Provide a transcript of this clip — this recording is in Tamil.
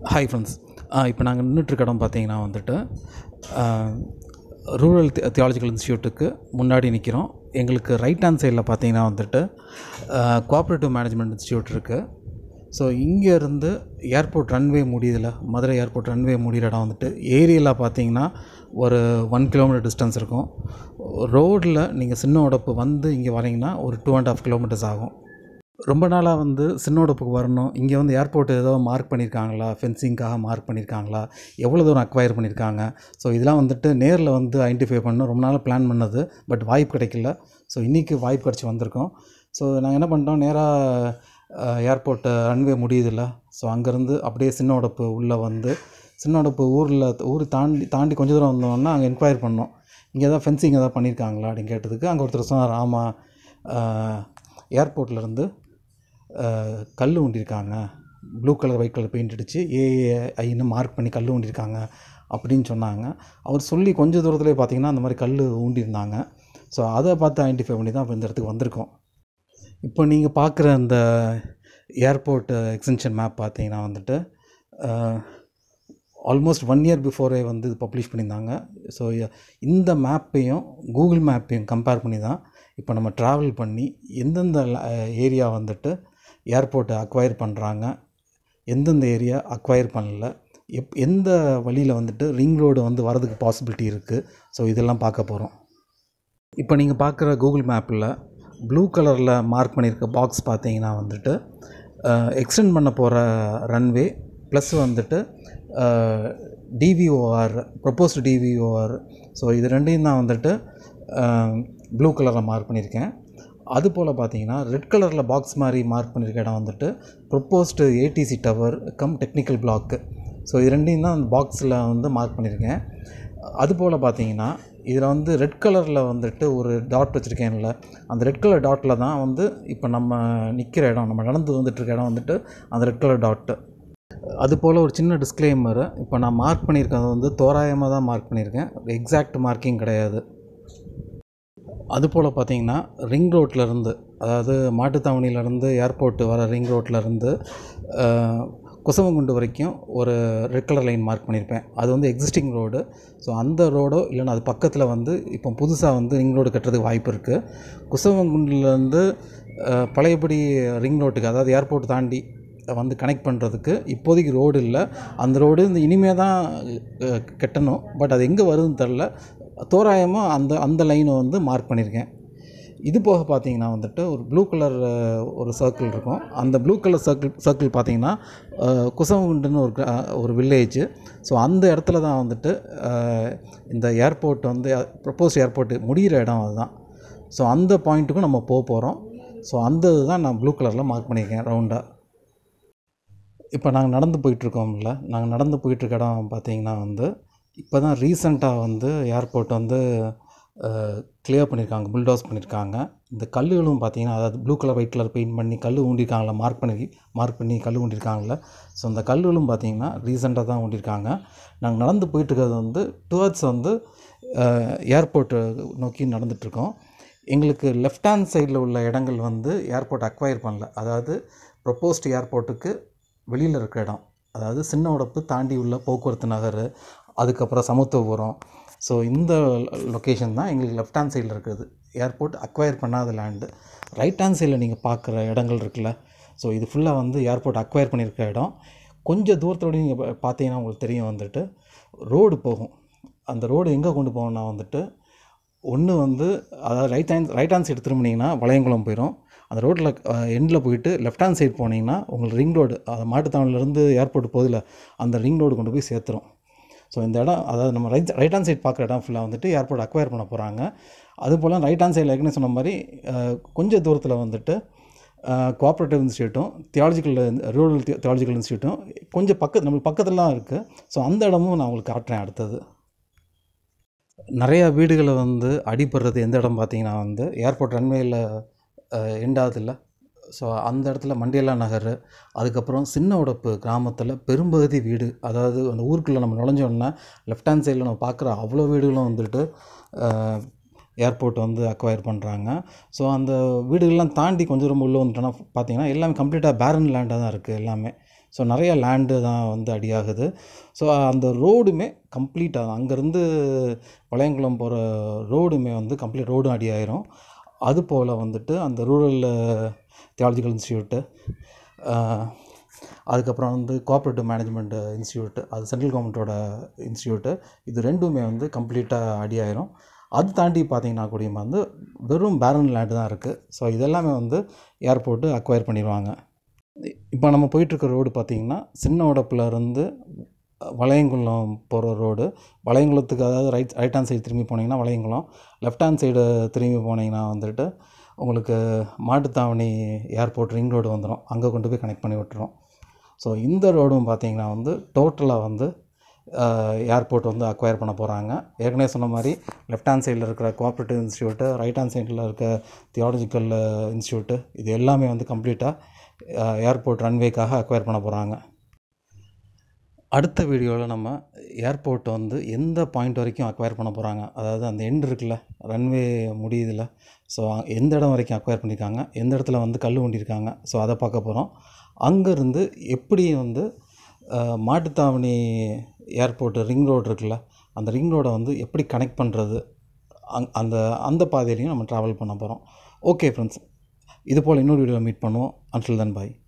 Hi friends. இப்போ நாங்கள் நின்றுட்டுருக்க இடம் பார்த்தீங்கன்னா வந்துட்டு ரூரல் தியாலஜிக்கல் இன்ஸ்டியூட்டுக்கு முன்னாடி நிற்கிறோம். எங்களுக்கு ரைட் ஹேண்ட் சைடில் பார்த்தீங்கன்னா வந்துட்டு கோஆப்ரேட்டிவ் மேனேஜ்மெண்ட் இன்ஸ்டியூட் இருக்குது. ஸோ இங்கேருந்து ஏர்போர்ட் ரன்வே முடியுதில்ல, மதுரை ஏர்போர்ட் ரன்வே முடிகிற இடம் வந்துட்டு ஏரியில் பார்த்தீங்கன்னா ஒரு 1 கிலோமீட்டர் டிஸ்டன்ஸ் இருக்கும். ரோடில் நீங்கள் சின்ன உடப்பு வந்து இங்கே வரீங்கன்னா ஒரு 2.5 கிலோமீட்டர்ஸ் ஆகும். ரொம்ப நாளாக வந்து சின்னோடப்புக்கு வரணும், இங்கே வந்து ஏர்போர்ட் ஏதோ மார்க் பண்ணியிருக்காங்களா, ஃபென்சிங்காக மார்க் பண்ணியிருக்காங்களா, எவ்வளோ தூரம் அக்வயர் பண்ணியிருக்காங்க, ஸோ இதெல்லாம் வந்துட்டு நேரில் வந்து ஐடென்டிஃபை பண்ணணும். ரொம்ப நாளாக பிளான் பண்ணது, பட் வாய்ப்பு கிடைக்கல. ஸோ இன்றைக்கி வாய்ப்பு கிடச்சி வந்திருக்கோம். ஸோ நாங்கள் என்ன பண்ணிட்டோம், நேராக ஏர்போர்ட்டு ரன்வே முடியுதில்ல, ஸோ அங்கேருந்து அப்படியே சின்னோடப்பு உள்ளே வந்து சின்னோடப்பு ஊர் தாண்டி கொஞ்சம் தூரம் வந்தோன்னா அங்கே என்கொயரி பண்ணோம், இங்கே எதாவது ஃபென்சிங் எதாவது பண்ணியிருக்காங்களா அப்படின்னு கேட்டதுக்கு அங்கே ஒருத்தர் சொன்னார், ஆமாம் ஏர்போர்ட்லேருந்து கல் ஊண்டியிருக்காங்க, blue colour white colour paint அடித்து ஏஏஐன்னு மார்க் பண்ணி கல் ஊண்டியிருக்காங்க அப்படின்னு சொன்னாங்க. அவர் சொல்லி கொஞ்சம் தூரத்துலேயே பார்த்திங்கன்னா அந்த மாதிரி கல் ஊண்டியிருந்தாங்க. ஸோ அதை பார்த்து ஐடென்டிஃபை பண்ணி தான் இப்போ இந்த இடத்துக்கு வந்திருக்கோம். இப்போ நீங்கள் பார்க்குற அந்த ஏர்போர்ட் எக்ஸ்டென்ஷன் மேப் பார்த்தீங்கன்னா வந்துட்டு ஆல்மோஸ்ட் 1 இயர் பிஃபோரே வந்து இது பப்ளிஷ் பண்ணியிருந்தாங்க. ஸோ இந்த மேப்பையும் கூகுள் மேப்பையும் கம்பேர் பண்ணி தான் இப்போ நம்ம ட்ராவல் பண்ணி எந்தெந்த ஏரியா வந்துட்டு ஏர்போர்ட்டை அக்வயர் பண்ணுறாங்க, எந்தெந்த ஏரியா அக்வயர் பண்ணல, எந்த வழியில் வந்துட்டு ரிங் ரோடு வந்து வரதுக்கு பாசிபிலிட்டி இருக்குது, ஸோ இதெல்லாம் பார்க்க போகிறோம். இப்போ நீங்கள் பார்க்குற கூகுள் மேப்பில் ப்ளூ கலரில் மார்க் பண்ணியிருக்க பாக்ஸ் பார்த்தீங்கன்னா வந்துட்டு எக்ஸ்டெண்ட் பண்ண போகிற ரன்வே ப்ளஸ் வந்துட்டு டிவிஓஆர், ப்ரொப்போஸ்டு டிவிஓஆர், ஸோ இது ரெண்டையும் தான் வந்துட்டு ப்ளூ கலரில் மார்க் பண்ணியிருக்கேன். அதுபோல் பார்த்தீங்கன்னா ரெட் கலரில் பாக்ஸ் மாதிரி மார்க் பண்ணியிருக்க இடம் வந்துட்டு proposed ATC tower cum technical block. So இது ரெண்டையும் தான் அந்த பாக்ஸில் வந்து மார்க் பண்ணியிருக்கேன். அதுபோல் பார்த்தீங்கன்னா இதில் வந்து ரெட் கலரில் வந்துட்டு ஒரு டாட் வச்சுருக்கேன்ல, அந்த ரெட் கலர் டாட்டில் தான் வந்து இப்போ நம்ம நிற்கிற இடம், நம்ம நடந்து வந்துட்டுருக்க இடம் வந்துட்டு அந்த ரெட் கலர் டாட்டு. அதுபோல் ஒரு சின்ன டிஸ்க்ளைமரு, இப்போ நான் மார்க் பண்ணியிருக்கிறது வந்து தோராயமாக தான் மார்க் பண்ணியிருக்கேன், எக்ஸாக்ட் மார்க்கிங் கிடையாது. அதுபோல் பார்த்திங்கன்னா ரிங் ரோட்லேருந்து, அதாவது மாட்டுத்தாவணியிலேருந்து ஏர்போர்ட்டு வர ரிங் ரோட்லேருந்து குசவங்குண்டு வரைக்கும் ஒரு ரெட் கலர் லைன் மார்க் பண்ணியிருப்பேன். அது வந்து எக்ஸிஸ்டிங் ரோடு. ஸோ அந்த ரோடோ இல்லைன்னா அது பக்கத்தில் வந்து இப்போ புதுசாக வந்து ரிங் ரோடு கட்டுறதுக்கு வாய்ப்பு இருக்குது. குசவங்குண்டுலேருந்து பழையபடி ரிங் ரோட்டுக்கு, அதாவது ஏர்போர்ட் தாண்டி வந்து கனெக்ட் பண்ணுறதுக்கு இப்போதைக்கு ரோடு இல்லை. அந்த ரோடு இந்த இனிமேல் தான் கட்டணும், பட் அது எங்கே வருதுன்னு தெரில. தோராயமாக அந்த லைனை வந்து மார்க் பண்ணியிருக்கேன். இது போக பார்த்தீங்கன்னா வந்துட்டு ஒரு ப்ளூ கலர் ஒரு சர்க்கிள் இருக்கும். அந்த ப்ளூ கலர் சர்க்கிள் பார்த்திங்கன்னா குசவங்குண்டுன்னு ஒரு வில்லேஜு. ஸோ அந்த இடத்துல தான் வந்துட்டு இந்த ஏர்போர்ட் வந்து ப்ரொப்போஸ்ட் ஏர்போர்ட் முடிகிற இடம் அதுதான். ஸோ அந்த பாயிண்ட்டுக்கும் நம்ம போகிறோம். ஸோ அந்த இதுதான் நான் ப்ளூ கலரில் மார்க் பண்ணியிருக்கேன் ரவுண்டாக. இப்போ நாங்கள் நடந்து போயிட்டுருக்கோம்ல, நாங்கள் நடந்து போயிட்டுருக்க இடம் பார்த்திங்கன்னா வந்து இப்போ தான் ரீசெண்டாக வந்து ஏர்போர்ட் வந்து கிளியர் பண்ணியிருக்காங்க, புல்டோஸ் பண்ணியிருக்காங்க. இந்த கல்லுகளும் பார்த்திங்கன்னா, அதாவது blue colour white colour paint பண்ணி கல் ஊண்டியிருக்காங்களா, மார்க் பண்ணி கல் ஊண்டியிருக்காங்கள. ஸோ அந்த கல்லுகளும் பார்த்திங்கன்னா ரீசெண்டாக தான் ஊண்டியிருக்காங்க. நாங்கள் நடந்து போயிட்டுருக்கிறது வந்து டுவர்ட்ஸ் வந்து ஏர்போர்ட்டை நோக்கி நடந்துகிட்ருக்கோம். எங்களுக்கு லெஃப்ட் ஹேண்ட் சைடில் உள்ள இடங்கள் வந்து ஏர்போர்ட் அக்வயர் பண்ணல, அதாவது ப்ரொப்போஸ்டு ஏர்போர்ட்டுக்கு வெளியில் இருக்கிற இடம், அதாவது சின்ன உடப்பு தாண்டி உள்ள போக்குவரத்து நகர், அதுக்கப்புறம் சமத்துவபுரம். ஸோ இந்த லொக்கேஷன் தான் எங்களுக்கு லெஃப்ட் ஹேண்ட் சைடில் இருக்குது, ஏர்போர்ட் அக்வயர் பண்ணாத லேண்டு. ரைட் ஹேண்ட் சைடில் நீங்கள் பார்க்குற இடங்கள் இருக்குல்ல, ஸோ இது ஃபுல்லாக வந்து ஏர்போர்ட் அக்வயர் பண்ணியிருக்க இடம். கொஞ்சம் தூரத்தோடு நீங்கள் பார்த்தீங்கன்னா உங்களுக்கு தெரியும் வந்துட்டு ரோடு போகும். அந்த ரோடு எங்கே கொண்டு போகணுன்னா வந்துட்டு ஒன்று வந்து, அதாவது ரைட் ஹேண்ட் சைடு திரும்பினீங்கன்னா வளையங்குளம் போயிடும். அந்த ரோட்டில் எண்டில் போயிட்டு லெஃப்ட் ஹேண்ட் சைடு போனீங்கன்னா உங்களுக்கு ரிங் ரோடு, அது மாட்டுத்தாவணிலேருந்து ஏர்போர்ட் போதில் அந்த ரிங் ரோடு கொண்டு போய் சேர்த்துரும். ஸோ இந்த இடம், அதாவது நம்ம ரைட் ஹேண்ட் சைடு பார்க்குற இடம் ஃபுல்லாக வந்துட்டு ஏர்போர்ட் அக்வயர் பண்ண போகிறாங்க. அதுபோல் ரைட் ஹேண்ட் சைடில் ஏற்கனவே சொன்ன மாதிரி கொஞ்சம் தூரத்தில் வந்துட்டு கோஆப்ரேட்டிவ் இன்ஸ்டியூட்டும் ரூரல் தியாலஜிக்கல் இன்ஸ்டியூட்டும் கொஞ்சம் நம்மளுக்கு பக்கத்துலலாம் இருக்குது. ஸோ அந்த இடமும் நான் உங்களுக்கு காட்டுறேன் அடுத்தது. நிறையா வீடுகளை வந்து அடிபடுறது எந்த இடம் பார்த்திங்கன்னா வந்து ஏர்போர்ட் ரன்வேயில் எண்டாவதில்லை. ஸோ அந்த இடத்துல மண்டியலா நகர், அதுக்கப்புறம் சின்ன உடப்பு கிராமத்தில் பெரும்பகுதி வீடு, அதாவது அந்த ஊருக்குள்ளே நம்ம நுழைஞ்சோன்னா லெஃப்ட் ஹேண்ட் சைடில் நம்ம பார்க்குற அவ்வளோ வீடுகளும் வந்துட்டு ஏர்போர்ட் வந்து அக்வயர் பண்ணுறாங்க. ஸோ அந்த வீடுகள்லாம் தாண்டி கொஞ்சம் ரொம்ப உள்ளே வந்துட்டோன்னா பார்த்தீங்கன்னா எல்லாமே கம்ப்ளீட்டாக பேரன் லேண்டாக தான் இருக்குது எல்லாமே. ஸோ நிறைய லேண்டு தான் வந்து அடியாகுது. ஸோ அந்த ரோடுமே கம்ப்ளீட்டாக அங்கேருந்து வளையங்குளம் போகிற ரோடுமே வந்து கம்ப்ளீட் ரோடும் அடியாயிரும். அதுபோல் வந்துட்டு அந்த ரூரல் தியாலஜிக்கல் இன்ஸ்டியூட்டு, அதுக்கப்புறம் வந்து கோஆப்ரேட்டிவ் மேனேஜ்மெண்ட் இன்ஸ்டியூட்டு, அது சென்ட்ரல் கவர்மெண்ட்டோட இன்ஸ்டியூட்டு, இது ரெண்டுமே வந்து கம்ப்ளீட்டாக அடியாயிரும். அது தாண்டி பார்த்தீங்கன்னா கூட வந்து வெறும் பேரன் லேண்டு தான் இருக்குது. ஸோ இதெல்லாமே வந்து ஏர்போர்ட்டு அக்வயர் பண்ணிடுவாங்க. இப்போ நம்ம போயிட்டுருக்க ரோடு பார்த்திங்கன்னா சின்னோடப்புலேருந்து வளையங்குளம் போகிற ரோடு. வளையங்குளத்துக்கு அதாவது ரைட் ஹேண்ட் சைடு திரும்பி போனீங்கன்னா வளையங்குளம், லெஃப்ட் ஹேண்ட் சைடு திரும்பி போனீங்கன்னா வந்துட்டு உங்களுக்கு மாட்டுத்தாவணி ஏர்போர்ட் ரிங் ரோடு வந்துடும். அங்கே கொண்டு போய் கனெக்ட் பண்ணி விட்டுரும். ஸோ இந்த ரோடும் பார்த்திங்கன்னா வந்து டோட்டலாக வந்து ஏர்போர்ட் வந்து அக்வயர் பண்ண போகிறாங்க. ஏற்கனவே சொன்ன மாதிரி லெஃப்ட் ஹேண்ட் சைடில் இருக்கிற கோஆப்ரேட்டிவ் இன்ஸ்டியூட்டு, ரைட் ஹேண்ட் சைடில் இருக்க தியாலஜிக்கல் இன்ஸ்டியூட்டு, இது எல்லாமே வந்து கம்ப்ளீட்டாக ஏர்போர்ட் ரன்வேக்காக அக்வயர் பண்ண போகிறாங்க. அடுத்த வீடியோவில் நம்ம ஏர்போர்ட் வந்து எந்த பாயிண்ட் வரைக்கும் அக்வயர் பண்ண போகிறாங்க, அதாவது அந்த எண்ட் இருக்குல்ல, ரன்வே முடியுதுல்ல, ஸோ எந்த இடம் வரைக்கும் அக்வயர் பண்ணியிருக்காங்க, எந்த இடத்துல வந்து கல் ஊண்டியிருக்காங்க, ஸோ அதை பார்க்க போகிறோம். அங்கேருந்து எப்படி வந்து மாட்டுத்தாவணி ஏர்போர்ட்டு ரிங் ரோடு இருக்குல்ல, அந்த ரிங் ரோடை வந்து எப்படி கனெக்ட் பண்ணுறது, அந்த அந்த பாதையிலையும் நம்ம ட்ராவல் பண்ண போகிறோம். ஓகே ஃப்ரெண்ட்ஸ், இது போல் இன்னொரு வீடியோவில் மீட் பண்ணுவோம். Until then by.